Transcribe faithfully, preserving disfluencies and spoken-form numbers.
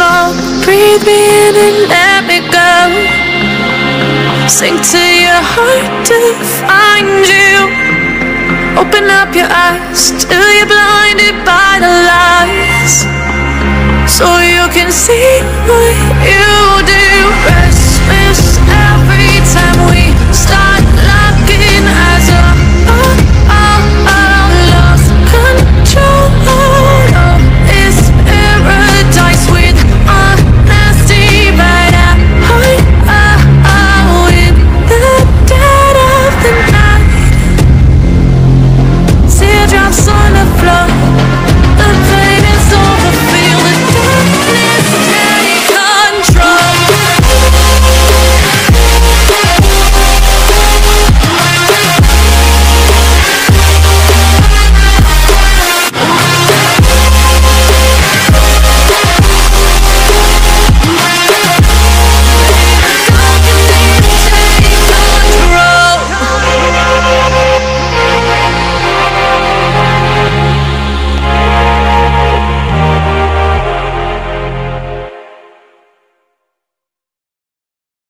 small. Breathe me in and let me go. Sink to your heart to find you. Open up your eyes till you're blinded by the lies, so you can see